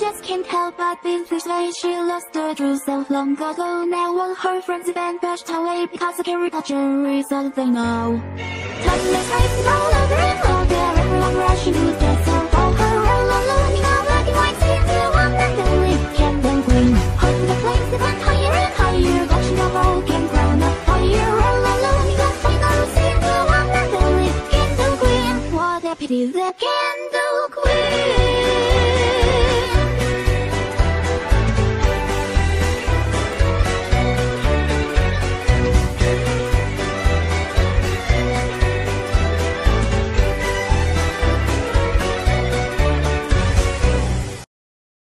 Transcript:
just can't help but be persuaded she lost her true self long ago. Now all her friends have pushed away because of Carrie Potter is all they know. Toddlers racing all over and over, everyone rushing to get some for her. All alone in a black and white sea to one and believe Ken and Queen. Holding the flames that went higher and higher, watching a broken crown of fire. All alone in a final sea to one and believe Ken and Queen. What a pity that Ken